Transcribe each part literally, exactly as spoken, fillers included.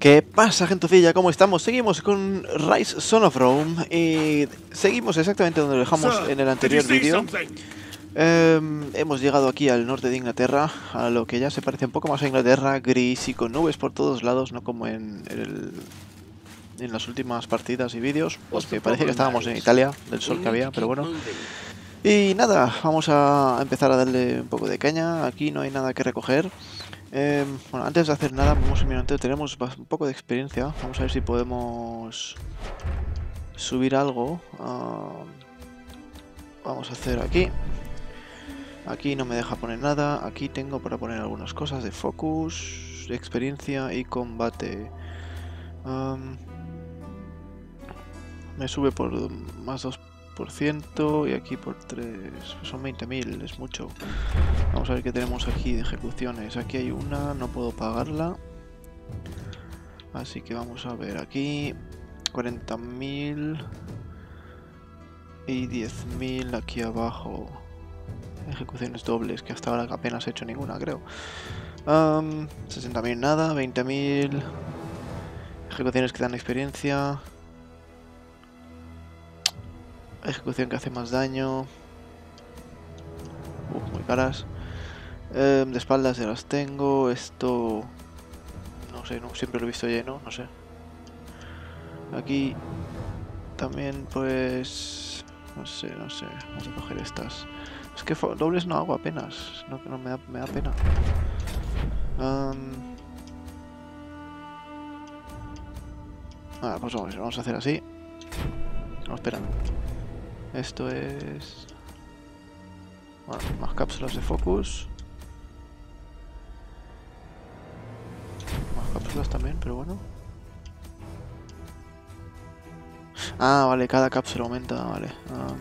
¿Qué pasa, gentecilla? ¿Cómo estamos? Seguimos con Rise Son of Rome y seguimos exactamente donde lo dejamos en el anterior vídeo. Eh, hemos llegado aquí al norte de Inglaterra, a lo que ya se parece un poco más a Inglaterra, gris y con nubes por todos lados, no como en, el, en las últimas partidas y vídeos, pues que parecía que estábamos en Italia, del sol que había, pero bueno. Y nada, vamos a empezar a darle un poco de caña. Aquí no hay nada que recoger. Eh, bueno, antes de hacer nada, vamos a mirar, tenemos un poco de experiencia. Vamos a ver si podemos subir algo. Uh, vamos a hacer aquí. Aquí no me deja poner nada. Aquí tengo para poner algunas cosas de focus, de experiencia y combate. Um, me sube por más dos por ciento y aquí por tres. Son veinte mil, es mucho. Vamos a ver qué tenemos aquí de ejecuciones. Aquí hay una, no puedo pagarla. Así que vamos a ver aquí. cuarenta mil y diez mil aquí abajo. Ejecuciones dobles, que hasta ahora apenas he hecho ninguna, creo. Um, sesenta mil nada, veinte mil. Ejecuciones que dan experiencia. Ejecución que hace más daño. Uh, muy caras. Eh, de espaldas ya las tengo. Esto... No sé, no, siempre lo he visto lleno, no sé. Aquí también pues... No sé, no sé. Vamos a coger estas. Es que dobles no hago apenas. No, no me, da, me da pena. Um... Ah, pues vamos, vamos a hacer así. No, espera. Esto es... Bueno, más cápsulas de focus. Más cápsulas también, pero bueno. Ah, vale, cada cápsula aumenta, vale. Um,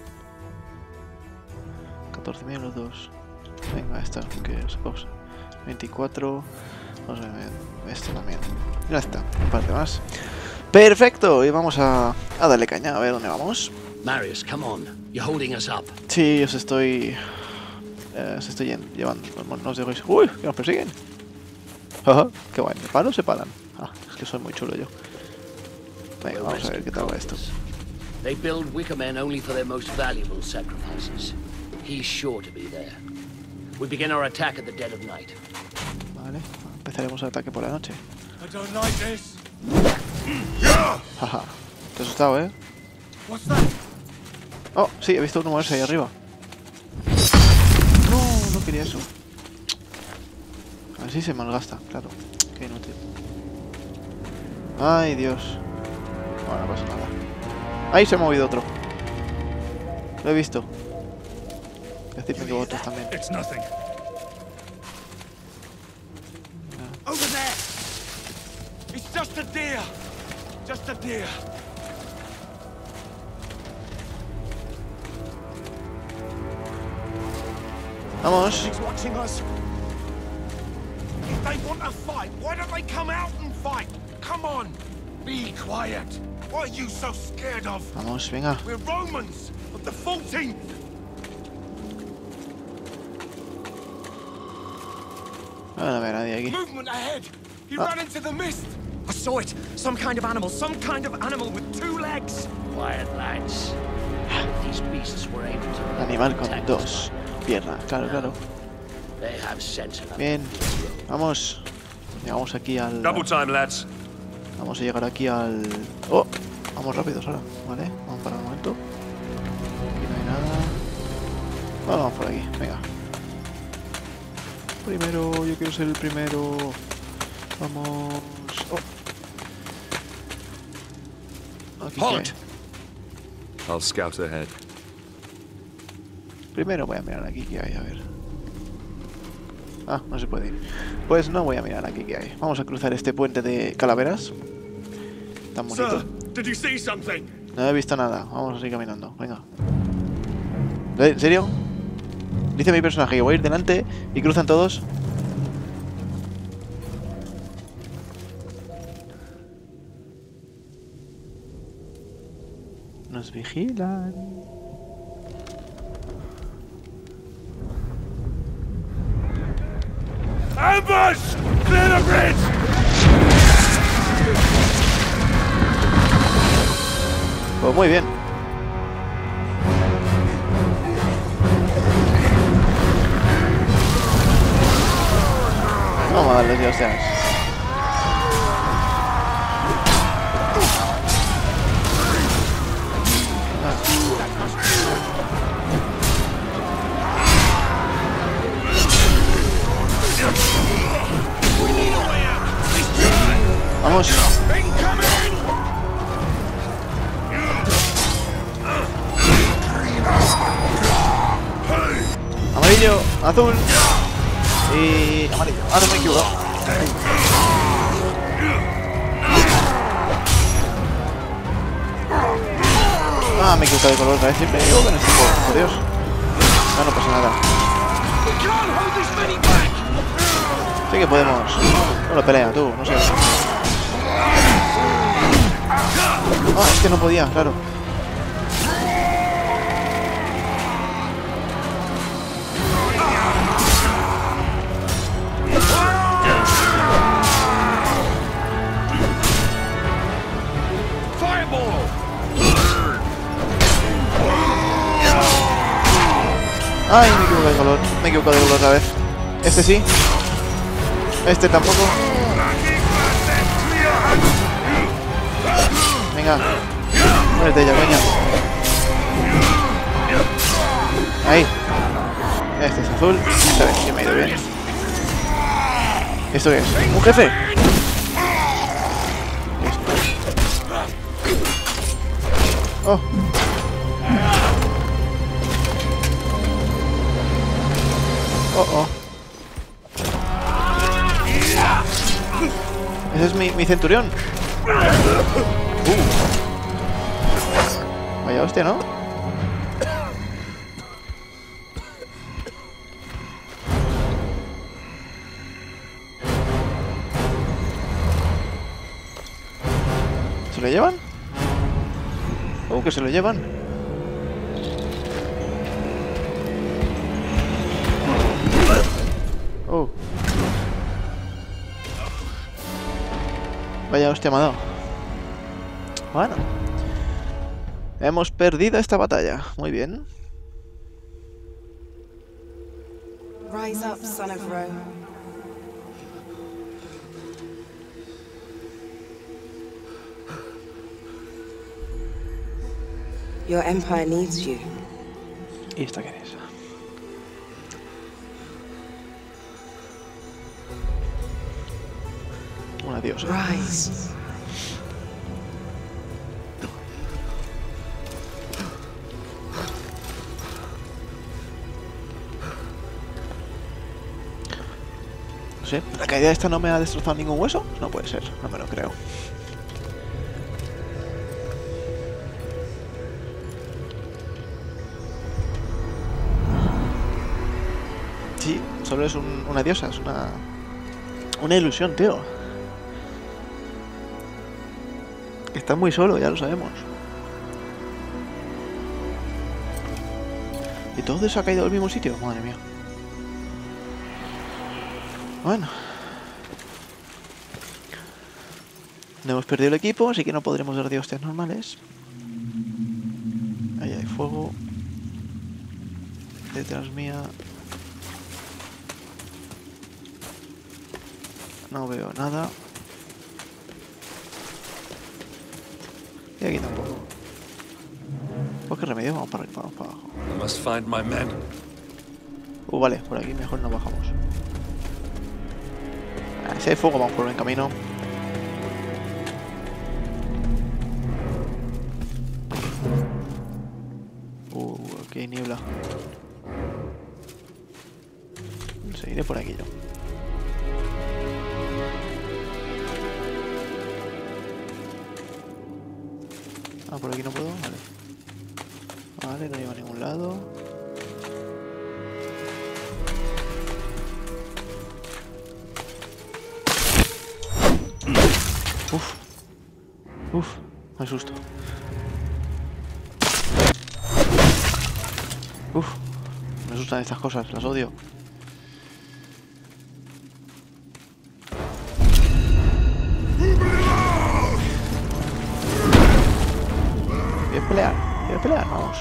catorce mil los dos. Venga, esta, que es cosa. veinticuatro. Vamos a ver, este también. Ya está, un par de más. Perfecto, y vamos a, a darle caña, a ver dónde vamos. Marius, come on. You're holding us up. Sí, os estoy... Eh, os estoy llevando. No os digáis... ¡Uy! ¡Que nos persiguen! Ajá, qué guay. ¿Me paro o se paran? Ah, es que soy muy chulo yo. Venga, vamos a ver qué tal va esto. They build wicker men only for their most valuable sacrifices. He's sure to be there. We begin our attack at the dead of night. Vale, empezaremos el ataque por la noche. I don't like this. Jaja, te he asustado, ¿eh? What's that? Oh, sí, he visto uno moverse ahí arriba. No, no quería eso. Así se malgasta, claro. Qué inútil. Ay, Dios. Bueno, no pasa nada. Ahí se ha movido otro. Lo he visto. Decidme que otros también. It's nothing. Over there. It's just a deer. Just a deer. Vamos. He's watching us. If they want to fight, why don't they come out and fight? Come on. Be quiet. What are you so scared of? Vamos, venga. We're Romans of the fourteenth. No a ver a nadie aquí. Movement ahead. He Ah. ran into the mist. I saw it. Some kind of animal. Some kind of animal with two legs. Quiet, lads. If these beasts were able to Animal con attack dos us, piernas, claro, claro. they have sense enough. Bien, vamos. Llegamos aquí al... Double time, lads. Vamos a llegar aquí al... ¡Oh! Vamos rápidos ahora, ¿vale? Vamos para un momento. Aquí no hay nada. Bueno, vamos por aquí, venga. Primero, yo quiero ser el primero. Vamos... ¡Oh! Aquí Halt! qué hay. I'll scout ahead. Primero voy a mirar aquí qué hay, a ver. Ah, no se puede ir. Pues no voy a mirar aquí qué hay. Vamos a cruzar este puente de calaveras. Tan bonito. Sir, did you see something? No he visto nada. Vamos a seguir caminando. Venga. ¿En serio? Dice mi personaje que voy a ir delante y cruzan todos. Nos vigilan. Ambush! Clear the bridge! muy bien. Vamos a darles ya, hostias. Vamos. Amarillo, azul y amarillo. Ah, no me he equivocado. Ah, me he equivocado de color otra vez. Siempre digo que no estoy por Dios. No, no pasa nada. Sí que podemos. No lo pelea, tú, no sé. Ah, es que no podía, claro. Ay, me equivoco de color. Me equivoco de color otra vez. Este sí. Este tampoco. Venga. Muérete ya, coño. Ahí. Este es azul. Esta vez sí me ha ido bien. ¿Esto qué es? ¿Un jefe? Esto. Oh. Oh, oh. Ese es mi, mi centurión. Uh. Vaya hostia, ¿no? ¿Se lo llevan? Uh, que se lo llevan. Oh. Vaya hostia me ha dado. Bueno. Hemos perdido esta batalla. Muy bien. Rise up, son of Rome. Your empire needs you. ¿Y esta qué es? Una diosa. Rise. No sé, ¿la caída esta no me ha destrozado ningún hueso? No puede ser, no me lo creo. Sí, solo es un, una diosa, es una... Una ilusión, tío. Está muy solo, ya lo sabemos. ¿Y todo eso ha caído al mismo sitio? Madre mía. Bueno. No hemos perdido el equipo, así que no podremos dar de hostias normales. Ahí hay fuego. Detrás mía. No veo nada. Y aquí tampoco. Pues qué remedio, vamos para arriba, vamos para abajo. I must find my men. Uh, vale, por aquí mejor no bajamos. Ah, si hay fuego, vamos por buen camino. Uh, aquí hay niebla. Seguiré por aquí yo. Ah, por aquí no puedo, vale. Vale, no lleva a ningún lado. Uf. Uf, me asusto. Uf, me asustan estas cosas, las odio. pelear? ¿Quieres pelear? Vamos.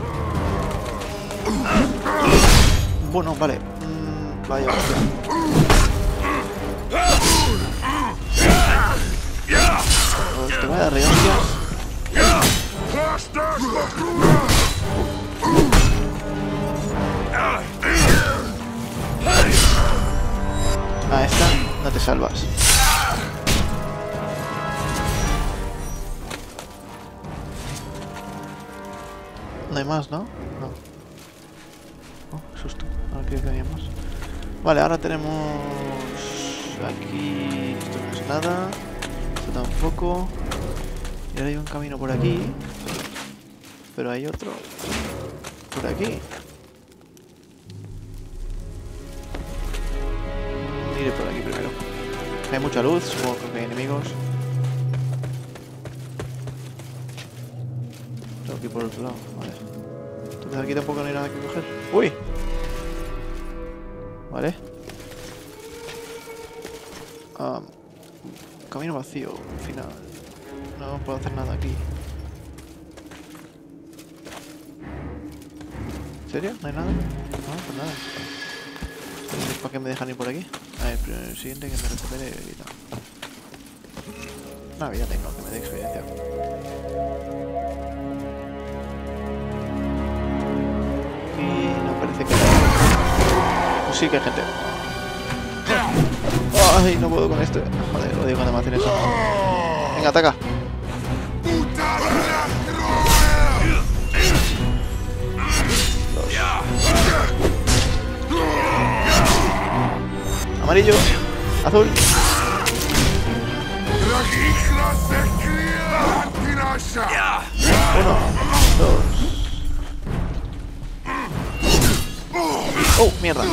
Bueno, vale. Mm, vaya hostia. Pues te voy a dar de hostias. A esta no te salvas. No hay más, ¿no? No. Oh, qué susto. Ahora creo que había más. Vale, ahora tenemos aquí... Esto no es nada. Esto tampoco. Y ahora hay un camino por aquí. Pero hay otro por aquí. Iré por aquí primero. Hay mucha luz, supongo que hay enemigos. Tengo que ir por el otro lado, vale. Entonces aquí tampoco no hay nada que coger. ¡Uy! Vale. Um, camino vacío, al final. No puedo hacer nada aquí. ¿En serio? ¿No hay nada? No, pues nada. No sé para qué me dejan ir por aquí. A ver, pero el siguiente que me recupere y tal. No, ya tengo, que me dé experiencia. Y no parece que haya... Pues sí que hay gente. Ay, no puedo con esto. Joder, odio cuando me hacen eso. Venga, ataca. Amarillo, azul. Uno, dos. Oh, mierda.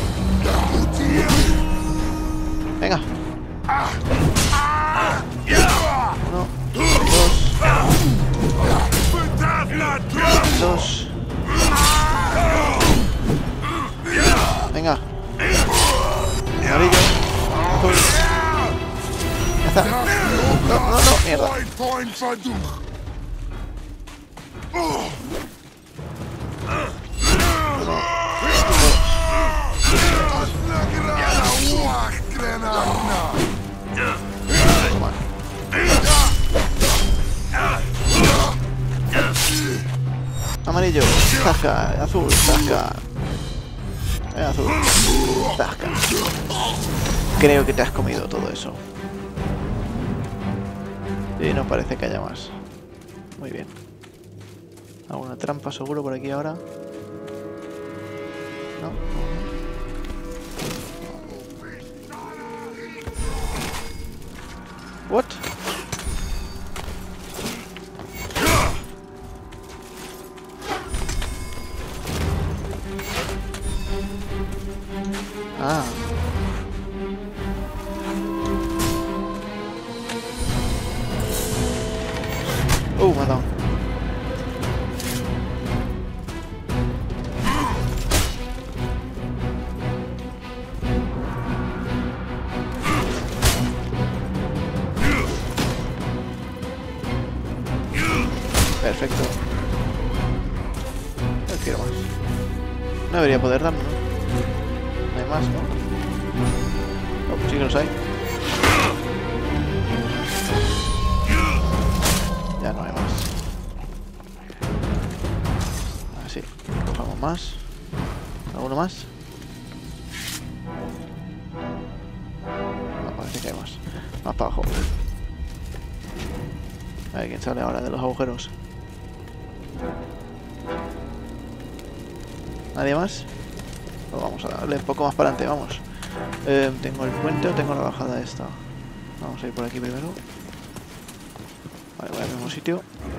Venga. Uno, dos. Dos. Venga. Amarillo, azul. Ya está. No, no, no, mierda. Toma. Amarillo, zasca, azul, zasca. Eh, azul, zasca. Creo que te has comido todo eso. Y no parece que haya más. Muy bien. ¿Alguna trampa seguro por aquí ahora? ¿No? ¿What? Ah. Oh, me ha dado. Perfecto. No quiero más. No debería poder darme, ¿no? No hay más, ¿no? Oh, sí que los hay. Ya no hay más. Así, cojamos más. ¿Alguno más? No, parece que hay más. Más para abajo. A ver quién sale ahora de los agujeros. ¿Nadie más? Pues vamos a darle un poco más para adelante, vamos. Eh, ¿Tengo el puente o tengo la bajada esta? Vamos a ir por aquí primero. Vale, voy al mismo sitio.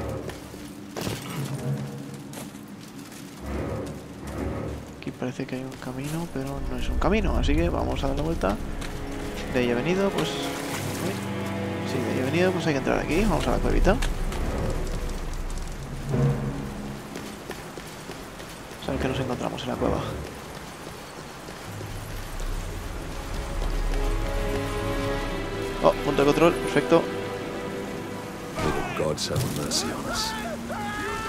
Aquí parece que hay un camino, pero no es un camino, así que vamos a dar la vuelta. De ahí he venido, pues... Sí, de ahí he venido, pues hay que entrar aquí. Vamos a la cuevita. A ver qué nos encontramos en la cueva. Oh, punto de control, perfecto.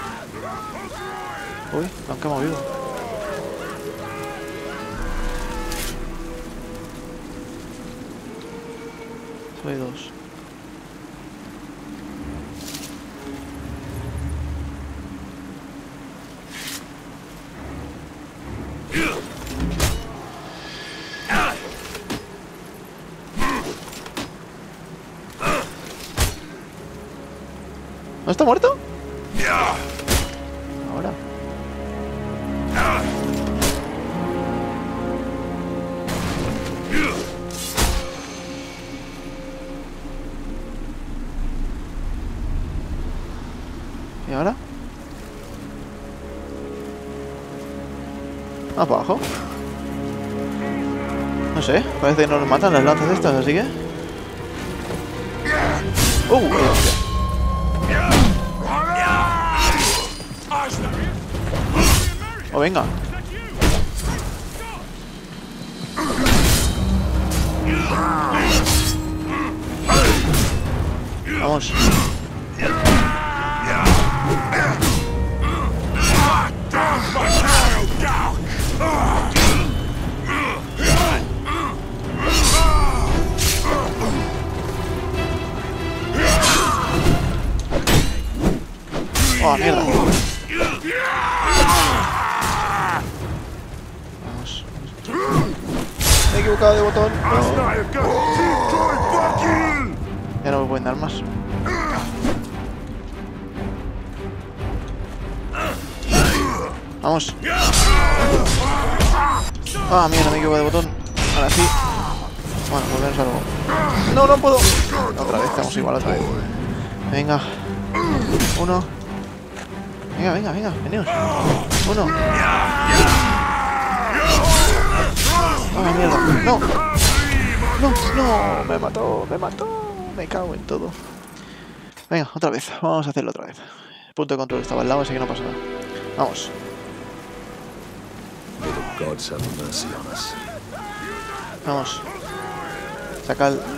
Uy, lo han quemado vivo. Soy dos. ¿No está muerto? Ahora. ¿Y ahora? Ah, para abajo. No sé, parece que no nos matan las lanzas estas, así que... ¡Uh! ¡Oh, venga! Vamos. ¡Oh, mierda! Vamos. Me he equivocado de botón. No. Ya no me pueden dar más. Vamos. Ah, mierda, me he equivocado de botón. Ahora sí. Bueno, pues menos algo. No, no puedo. Otra vez, estamos igual otra vez. Venga. Uno. Venga, venga, venga, veníos. Uno. Ah, mierda. No. No, no. Me mató, me mató. Me cago en todo. Venga, otra vez. Vamos a hacerlo otra vez. El punto de control estaba al lado, así que no pasa nada. Vamos. Vamos. Saca el...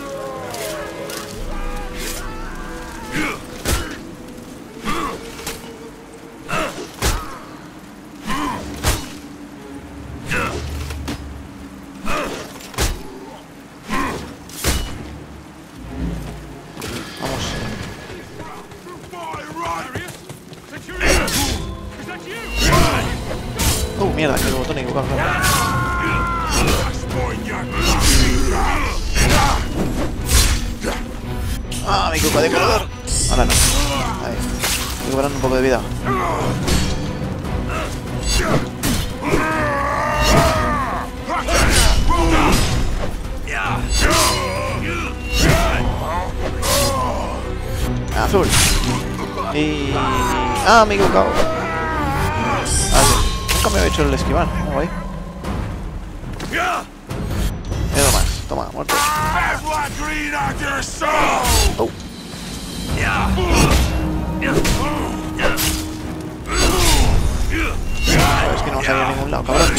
Uh, mierda, que el botón equivocado. Ah, mi culpa de color. Ahora no. Ahí. Estoy recuperando un poco de vida. Azul. Y... Ah, me he equivocado. Nunca me había hecho el esquivar, muy guay. Mira más, toma, muerto. Oh. Es que no salía a ningún lado, cabrón.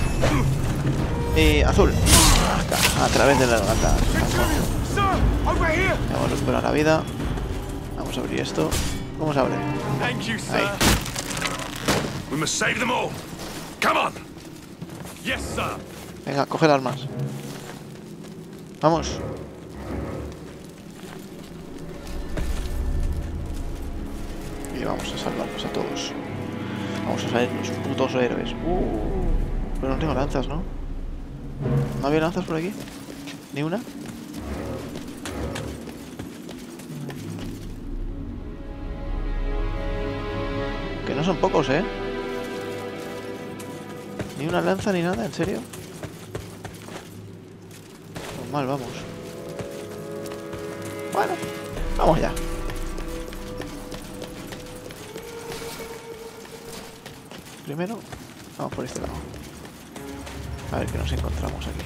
Y azul. Acá, a través de la garganta. Vamos a recuperar la vida. Vamos a abrir esto. ¿Cómo se abre? Ahí. We must save them all. Come on. Yes, sir. Venga, coge las armas. Vamos. Y vamos a salvarnos a todos. Vamos a salir los putos héroes. Uh, pero no tengo lanzas, ¿no? ¿No había lanzas por aquí? ¿Ni una? Que no son pocos, ¿eh? Ni una lanza ni nada, ¿en serio? Pues mal, vamos. Bueno, vamos ya. Primero, vamos por este lado. A ver qué nos encontramos aquí.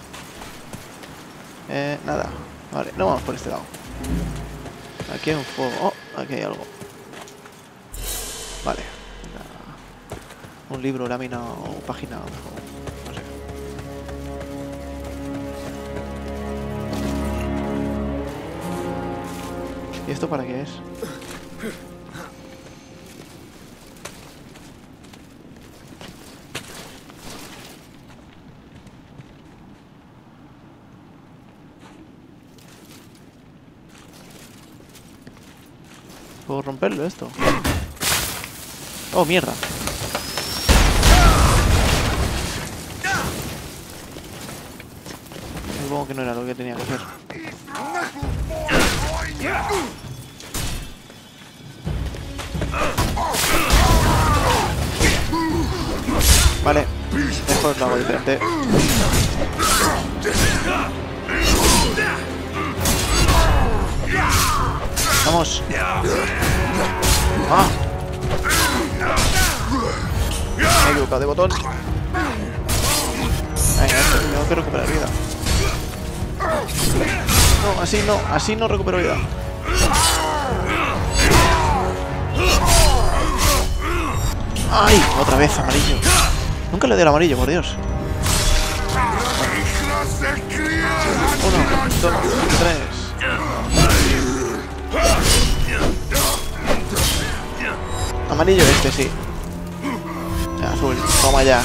Eh, nada. Vale, no vamos por este lado. Aquí hay un fuego. Oh, aquí hay algo. Vale. Un libro, lámina o página, o no sé. ¿Y esto para qué es? ¿Puedo romperlo esto? Oh, mierda. Supongo que no era lo que tenía que hacer. Vale, mejor lo hago diferente. Vamos. Ah. Me he equivocado de botón. Venga, esto, tengo que recuperar vida. No, así no, así no recupero vida. ¡Ay! Otra vez amarillo. Nunca le doy el amarillo, por Dios. Uno, dos, tres. Amarillo este, sí. Azul, toma ya.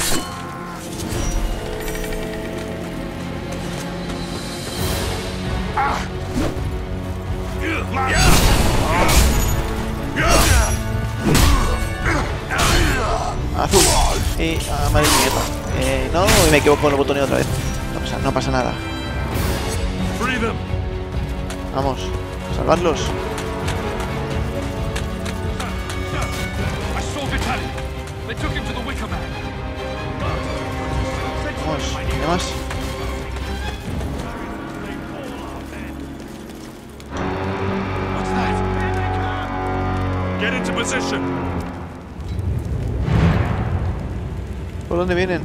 Azul y amarillo. Eh, no, me equivoco con el botón otra vez. No pasa, no pasa nada. Vamos, a salvarlos. Vamos, ¿qué más? Get into position. ¿Por dónde vienen?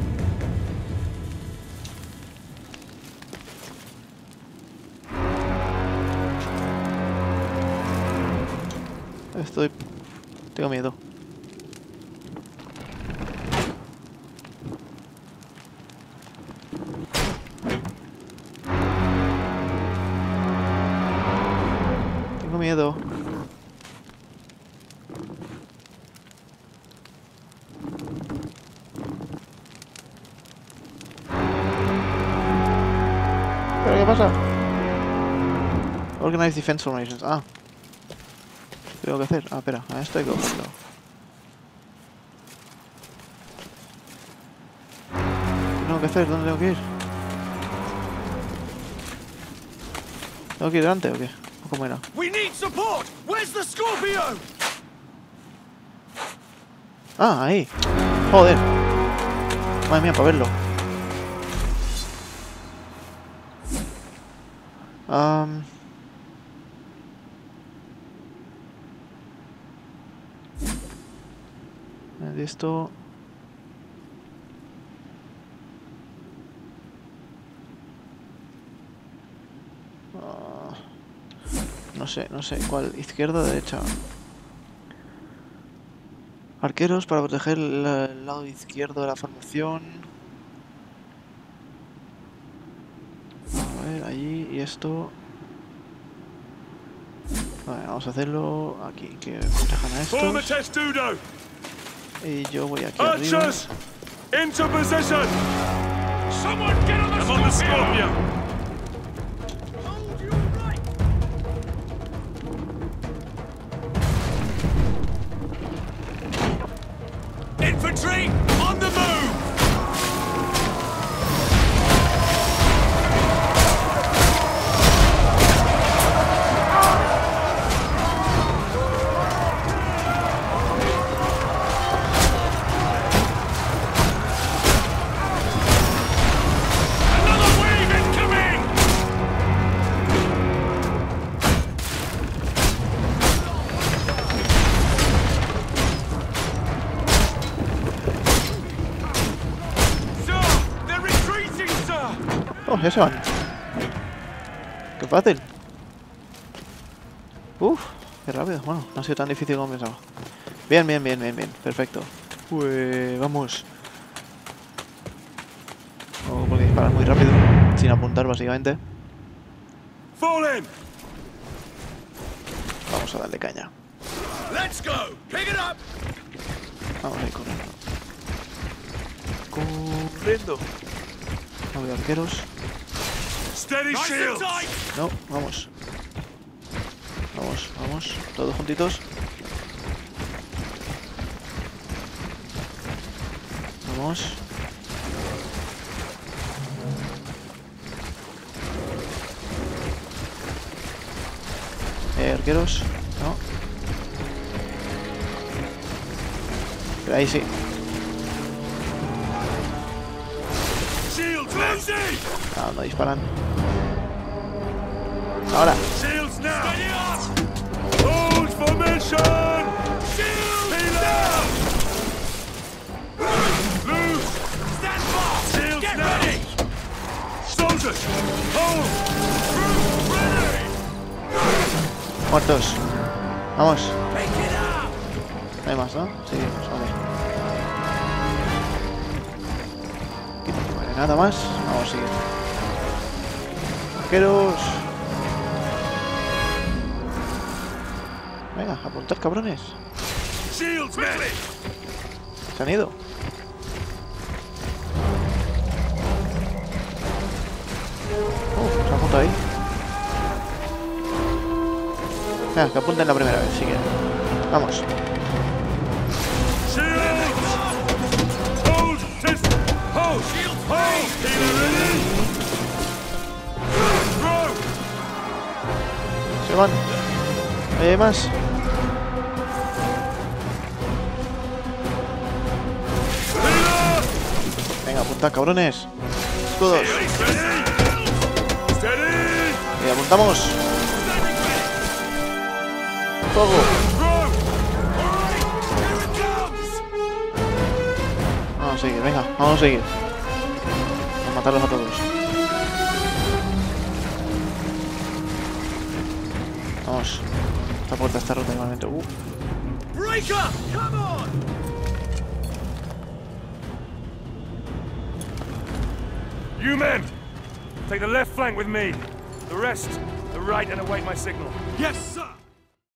Estoy... tengo miedo. Tengo miedo. ¿Pero qué pasa? Organize defense formations. Ah. ¿Qué tengo que hacer? Ah, espera. A esto hay que cogerlo. ¿Qué tengo que hacer? ¿Dónde tengo que ir? ¿Tengo que ir delante o qué? ¿O cómo era? We need support. Where's the Scorpio? Ah, ahí. Joder. Madre mía, para verlo. Um... De esto... Uh, no sé, no sé. ¿Cuál? ¿Izquierda o derecha? Arqueros para proteger el, el lado izquierdo de la formación. A ver, allí y esto... Vale, vamos a hacerlo aquí, que protejan a estos. Y yo voy aquí arriba. Archers, into position. Someone get on the I'm on the Scorpio. Hold your right. Infantry on the move. Oh, ya se van. Qué fácil. Uf, qué rápido. Bueno, no ha sido tan difícil como pensaba. Bien, bien, bien, bien, bien. Perfecto. Pues vamos. Vamos, porque disparar muy rápido, sin apuntar básicamente. Fallen. Vamos a darle caña. Let's go. Pick it up. Vamos a ir corriendo. Corriendo. No veo arqueros. Steady shield. No, vamos. Vamos, vamos, todos juntitos. Vamos. Eh, arqueros, no. Pero ahí sí. No, no disparan. Ahora. Shields now. Hold formation. Shields down. Loose. Stand fast. Shields Get now. Ready. Soldiers, hold. Troops ready. Muertos. Vamos. Make it up. No hay más, ¿no? Seguimos, vale. Aquí no vale nada más. Vamos a seguir. Arqueros. Venga, apuntad, cabrones. Shields ready. Se han ido. Uh, se apunta ahí. Venga, que apunten la primera vez, si quieren. Vamos. Shields. Hold. System. Hold. Shields hold. Healer ready. Throw. Se van. ¿Hay más? Venga, apuntad, cabrones. Escudos. Y apuntamos. Fuego. Vamos a seguir, venga, vamos a seguir. Vamos a matarlos a todos. Vamos. Esta puerta está rota igualmente. Uh. Break up! Come on! You men, take the left flank with me. The rest, the right, and await my signal. Yes, sir!